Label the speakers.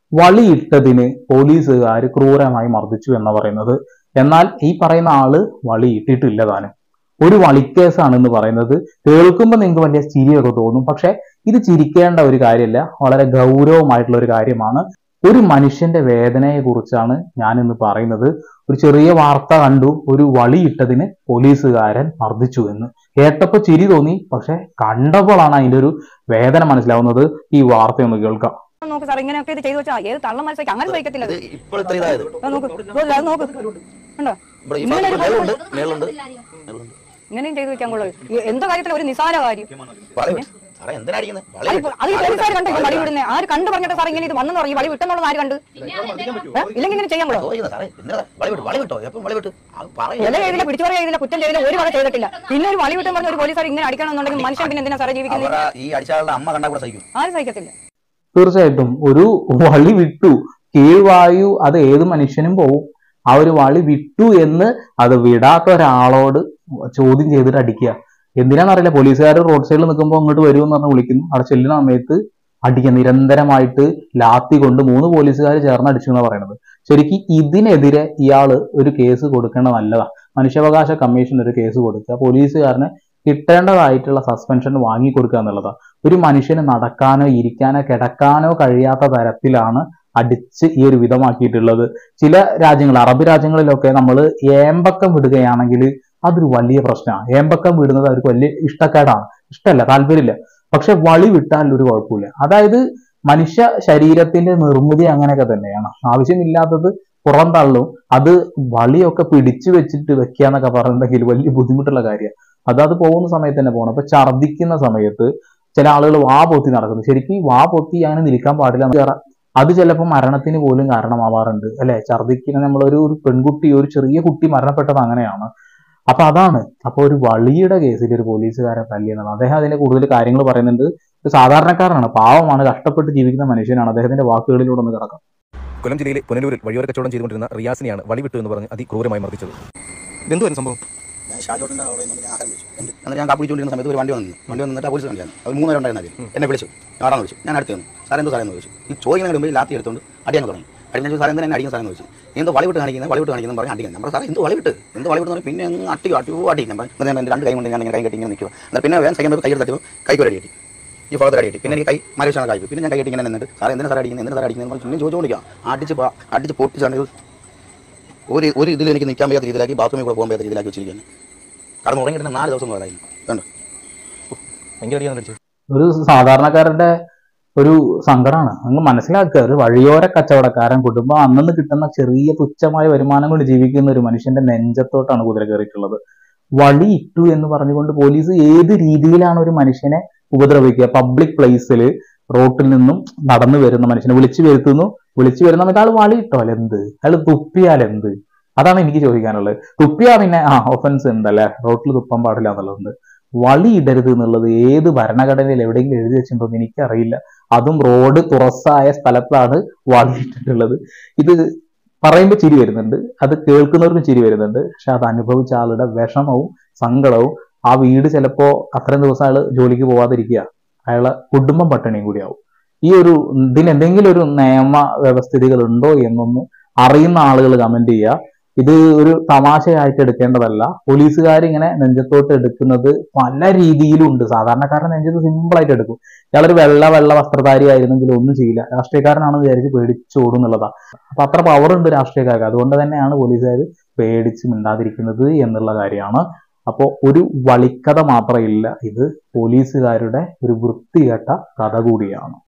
Speaker 1: വളിയിട്ടതിന് പോലീസുകാർ ക്രൂരമായി മർദ്ദിച്ചു എന്ന് പറയുന്നത്. എന്നാൽ ഈ പറയുന്ന ആള് വളി ഇട്ടിട്ടില്ല താനും. ഒരു വളിക്കേസാണെന്ന് പറയുന്നത് കേൾക്കുമ്പോൾ നിങ്ങൾക്ക് വലിയ ചിരിയൊക്കെ തോന്നും. പക്ഷെ ഇത് ചിരിക്കേണ്ട ഒരു കാര്യമല്ല, വളരെ ഗൗരവമായിട്ടുള്ള ഒരു കാര്യമാണ്. ഒരു മനുഷ്യന്റെ വേദനയെ കുറിച്ചാണ് ഞാൻ ഇന്ന് പറയുന്നത്. ഒരു ചെറിയ വാർത്ത കണ്ടു, ഒരു വളിയിട്ടതിന് പോലീസുകാരൻ മർദ്ദിച്ചു എന്ന് കേട്ടപ്പോൾ ചിരി തോന്നി. പക്ഷെ കണ്ടപ്പോഴാണ് അതിന്റെ ഒരു വേദന മനസ്സിലാവുന്നത്. ഈ വാർത്ത ഒന്ന് കേൾക്കാം.
Speaker 2: നോക്ക് സാർ, ഇങ്ങനെയൊക്കെ ഇത് ചെയ്തു വെച്ചാൽ ഏത് തള്ളം മനസ്സിലാക്കി അങ്ങനെ സഹിക്കത്തില്ല. ഇങ്ങനെയും ചെയ്തു വെക്കാൻ കൊള്ളു. എന്തോ കാര്യത്തില ഒരു നിസാര കാര്യം വളി വിടുന്നേ ആര് കണ്ടു പറഞ്ഞിട്ട് സാർ ഇങ്ങനെ ഇത് വന്നെന്ന് പറയും. വളി വിട്ടെന്നുള്ളത് ആര് കണ്ട്? ഇല്ലെങ്കിൽ ഇങ്ങനെ ചെയ്യാൻ കൊള്ളു. ചെയ്തില്ല, പിടിച്ചു പറയില്ല, കുറ്റം ചെയ്തില്ല, ഒരു വക ചെയ്തിട്ടില്ല. പിന്നെ ഒരു വളി വിട്ടെന്ന് പറഞ്ഞ ഒരു പോലീസുകാർ ഇങ്ങനെ അടിക്കണമെന്നുണ്ടെങ്കിൽ മനുഷ്യൻ പിന്നെ എന്തിനാ സാറേ ജീവിക്കുന്നത്? ആരും സഹിക്കത്തില്ല.
Speaker 1: തീർച്ചയായിട്ടും ഒരു വളി വിട്ടു, കീഴ്വായു അത് ഏത് മനുഷ്യനും പോവും. ആ ഒരു വളി വിട്ടു എന്ന് അത് വിടാത്ത ഒരാളോട് ചോദ്യം ചെയ്തിട്ട് അടിക്കുക എന്തിനാണെന്നറിയില്ല. പോലീസുകാർ റോഡ് സൈഡിൽ നിൽക്കുമ്പോൾ അങ്ങോട്ട് വരുമെന്ന് പറഞ്ഞ് വിളിക്കുന്നു. അവിടെ ചെല്ലുന്ന സമയത്ത് അടിക്കുക, നിരന്തരമായിട്ട് ലാത്തി കൊണ്ട് 3 പോലീസുകാർ ചേർന്ന് അടിച്ചു എന്നാണ് പറയുന്നത്. ശരിക്കും ഇതിനെതിരെ ഇയാള് ഒരു കേസ് കൊടുക്കേണ്ടത് നല്ലതാണ്. മനുഷ്യാവകാശ കമ്മീഷൻ ഒരു കേസ് കൊടുക്കുക, പോലീസുകാരന് കിട്ടേണ്ടതായിട്ടുള്ള സസ്പെൻഷൻ വാങ്ങിക്കൊടുക്കുക എന്നുള്ളതാണ്. ഒരു മനുഷ്യന് നടക്കാനോ ഇരിക്കാനോ കിടക്കാനോ കഴിയാത്ത തരത്തിലാണ് അടിച്ച് ഈ ഒരു വിധമാക്കിയിട്ടുള്ളത്. ചില രാജ്യങ്ങൾ, അറബ് രാജ്യങ്ങളിലൊക്കെ നമ്മൾ ഏമ്പക്കം വിടുകയാണെങ്കിൽ അതൊരു വലിയ പ്രശ്നമാണ്. ഏമ്പക്കം വിടുന്നത് അവർക്ക് വലിയ ഇഷ്ടക്കേടാണ്, ഇഷ്ടമല്ല, താല്പര്യമില്ല. പക്ഷെ വളി വിട്ടാൽ ഒരു കുഴപ്പമില്ല. അതായത് മനുഷ്യ ശരീരത്തിന്റെ നിർമ്മിതി അങ്ങനെയൊക്കെ തന്നെയാണ്. ആവശ്യമില്ലാത്തത് പുറന്തള്ളും. അത് വളിയൊക്കെ പിടിച്ചു വെച്ചിട്ട് വെക്കുക എന്നൊക്കെ പറയുന്നെങ്കിൽ വലിയ ബുദ്ധിമുട്ടുള്ള കാര്യമാണ്. അത് പോകുന്ന സമയത്ത് തന്നെ പോകണം. അപ്പൊ ഛർദ്ദിക്കുന്ന സമയത്ത് ചില ആളുകൾ വാ പൊത്തി നടക്കുന്നു. ശരിക്കും വാ പൊത്തി അങ്ങനെ നിൽക്കാൻ പാടില്ല. അത് ചിലപ്പോൾ മരണത്തിന് പോലും കാരണമാവാറുണ്ട് അല്ലെ? ഛർദ്ദിക്കുന്ന നമ്മളൊരു പെൺകുട്ടി, ഒരു ചെറിയ കുട്ടി മരണപ്പെട്ടത് അങ്ങനെയാണ്. അപ്പൊ അതാണ്. അപ്പൊ ഒരു വളിയുടെ കേസിൽ ഒരു പോലീസുകാരെ തല്ലിയെന്നാണ്. അദ്ദേഹം അതിന്റെ കൂടുതൽ കാര്യങ്ങൾ പറയുന്നുണ്ട്. ഒരു സാധാരണക്കാരനാണ്, പാവമാണ്, കഷ്ടപ്പെട്ട് ജീവിക്കുന്ന മനുഷ്യനാണ്. അദ്ദേഹത്തിന്റെ വാക്കുകളിലൂടെ ഒന്ന് കിടക്കാം.
Speaker 3: കൊല്ലം ജില്ലയിലെ പുനലൂരിൽ വഴിയോര കച്ചവടം ചെയ്തുകൊണ്ടിരുന്ന റിയാസിനെയാണ് വളിവിട്ടു എന്ന് പറഞ്ഞ് അതിക്രൂരമായി മർദ്ദിച്ചത്. ഇതെന്തുവായിരുന്നു സംഭവം?
Speaker 4: ഞാൻ കാപ്പിടിച്ചുകൊണ്ടിരുന്ന സമയത്ത് ഒരു വണ്ടി വന്നിട്ട് പോലീസ് കണ്ടില്ല. അവർ 3 പേരുണ്ടായിരുന്നത് എന്നെ വിളിച്ചു, ആരാന്ന് വിളിച്ചു. ഞാൻ അടുത്ത് വന്നു. സാറേ എന്തോ സാറെന്ന് ചോദിച്ചു. ഈ ചോദിക്കുന്ന മുമ്പ് ലാത്തി എടുത്തുകൊണ്ട് അടിയാൻ തുടങ്ങി. അടിക്കാൻ സാറേ എന്തിനാ അടിക്കുന്ന സാറെന്ന് ചോദിച്ചു. എന്തോ വളിവിട്ട് കാണിക്കുന്നത് പറഞ്ഞ് അടിക്കാൻ. നമ്മൾ സാറേ എന്തോ വളിവിട്ട് പിന്നെ അങ്ങ് അടി ഞാൻ പറഞ്ഞു. എൻ്റെ 2 കൈ കൊണ്ട് ഞാൻ കൈ കെട്ടി ഇങ്ങനെ നിൽക്കുക. എന്നാൽ പിന്നെ വേഗം സെക്കൻഡ് കൈ എടുത്തിട്ട് കൈക്ക് ഒരു അടി കിട്ടി, ഈ ഭാഗത്ത് അടി കിട്ടി. പിന്നെ എനിക്ക് കൈ മരവിച്ചാണ് കായ്പ്. പിന്നെ ഞാൻ കൈ കെട്ടി ഇങ്ങനെ നിന്നിട്ട് സാറേ എന്തിനാ സാറേ അടിക്കുന്നത് പിന്നെ ചോദിച്ചുകൊണ്ടിരിക്കുക. അടിച്ച് പൊട്ടിച്ചാണ് ഒരു ഇതിൽ എനിക്ക് നിൽക്കാൻ വയ്യാത്ത രീതിയിലാക്കി, ബാത്റൂമിൽ കൂടെ പോകാൻ വയ്യാത്ത രീതിയിലാക്കി വെച്ചിരിക്കുകയാണ്. കടന്ന് ഉറങ്ങിയിട്ട് 4 ദിവസം കണ്ടു.
Speaker 1: ഒരു സാധാരണക്കാരന്റെ ഒരു സങ്കടമാണ്. അങ്ങ് മനസ്സിലാക്കുക. ഒരു വഴിയോര കച്ചവടക്കാരൻ കുടുംബം അന്നു കിട്ടുന്ന ചെറിയ തുച്ഛമായ വരുമാനം കൊണ്ട് ജീവിക്കുന്ന ഒരു മനുഷ്യന്റെ നെഞ്ചത്തോട്ടാണ് കുതിര കയറിയിട്ടുള്ളത്. വളി ഇട്ടു എന്ന് പറഞ്ഞുകൊണ്ട് പോലീസ് ഏത് രീതിയിലാണ് ഒരു മനുഷ്യനെ ഉപദ്രവിക്കുക? പബ്ലിക് പ്ലേസിൽ റോട്ടിൽ നിന്നും നടന്നു വരുന്ന മനുഷ്യനെ വിളിച്ചു വരുന്ന സമയത്ത് ആൾ വളി ഇട്ടാൽ എന്ത്? അയാൾ തുപ്പിയാൽ എന്ത്? അതാണ് എനിക്ക് ചോദിക്കാനുള്ളത്. തുപ്പിയാ പിന്നെ ഒഫൻസ് ഉണ്ടല്ലേ, റോട്ടിൽ തുപ്പാൻ പാടില്ല എന്നുള്ളതുണ്ട്. വളി ഇടരുത് എന്നുള്ളത് ഏത് ഭരണഘടനയിൽ എവിടെയെങ്കിലും എഴുതി വെച്ചിട്ടുണ്ടോ എന്ന് എനിക്കറിയില്ല. അതും റോഡ് തുറസായ സ്ഥലത്താണ് വളി ഇട്ടിട്ടുള്ളത്. ഇത് പറയുമ്പോൾ ചിരി വരുന്നുണ്ട്, അത് കേൾക്കുന്നവർക്കും ചിരി വരുന്നുണ്ട്. പക്ഷെ അത് അനുഭവിച്ച ആളുടെ വിഷമവും സങ്കടവും, ആ വീട് ചിലപ്പോ അത്രയും ദിവസം അയാൾ ജോലിക്ക് പോവാതിരിക്കുക, അയാളെ കുടുംബം പട്ടിണിയും കൂടിയാവും. ഈ ഒരു ഇതിനെന്തെങ്കിലും ഒരു നിയമ വ്യവസ്ഥിതികൾ ഉണ്ടോ എന്നൊന്ന് അറിയുന്ന ആളുകൾ കമന്റ് ചെയ്യുക. ഇത് ഒരു തമാശയായിട്ട് എടുക്കേണ്ടതല്ല. പോലീസുകാർ ഇങ്ങനെ നെഞ്ചത്തോട്ട് എടുക്കുന്നത് പല രീതിയിലും ഉണ്ട്. സാധാരണക്കാരൻ നെഞ്ചത്ത് സിമ്പിളായിട്ട് എടുക്കും. ഇയാളൊരു വെള്ള വസ്ത്രധാരി ആയിരുന്നെങ്കിൽ ഒന്നും ചെയ്യില്ല. രാഷ്ട്രീയക്കാരനാണെന്ന് വിചാരിച്ച് പേടിച്ചോടും എന്നുള്ളതാണ്. അപ്പൊ അത്ര പവർ ഉണ്ട് രാഷ്ട്രീയക്കാർക്ക്. അതുകൊണ്ട് തന്നെയാണ് പോലീസുകാർ പേടിച്ച് മിണ്ടാതിരിക്കുന്നത് എന്നുള്ള കാര്യമാണ്. അപ്പോൾ ഒരു വളിക്കഥ മാത്രമില്ല, ഇത് പോലീസുകാരുടെ ഒരു വൃത്തികെട്ട കഥ കൂടിയാണ്.